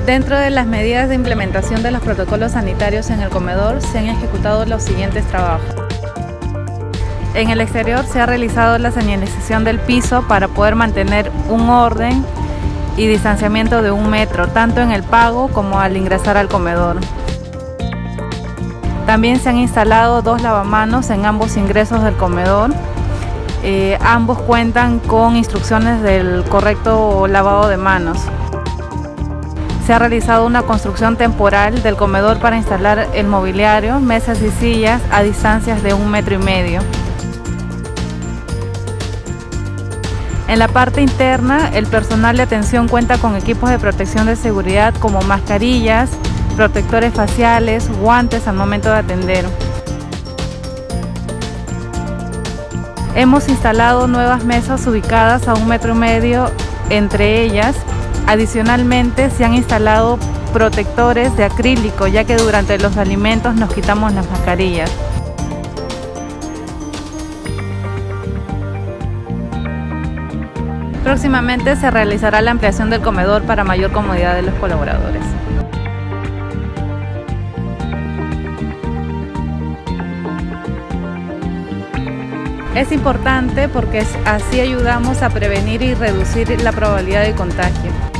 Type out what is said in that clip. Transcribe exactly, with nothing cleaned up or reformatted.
Dentro de las medidas de implementación de los protocolos sanitarios en el comedor se han ejecutado los siguientes trabajos. En el exterior se ha realizado la señalización del piso para poder mantener un orden y distanciamiento de un metro, tanto en el pago como al ingresar al comedor. También se han instalado dos lavamanos en ambos ingresos del comedor. Eh, ambos cuentan con instrucciones del correcto lavado de manos. Se ha realizado una construcción temporal del comedor para instalar el mobiliario, mesas y sillas a distancias de un metro y medio. En la parte interna, el personal de atención cuenta con equipos de protección de seguridad como mascarillas, protectores faciales, guantes al momento de atender. Hemos instalado nuevas mesas ubicadas a un metro y medio entre ellas. Adicionalmente, se han instalado protectores de acrílico, ya que durante los alimentos nos quitamos las mascarillas. Próximamente se realizará la ampliación del comedor para mayor comodidad de los colaboradores. Es importante porque así ayudamos a prevenir y reducir la probabilidad de contagio.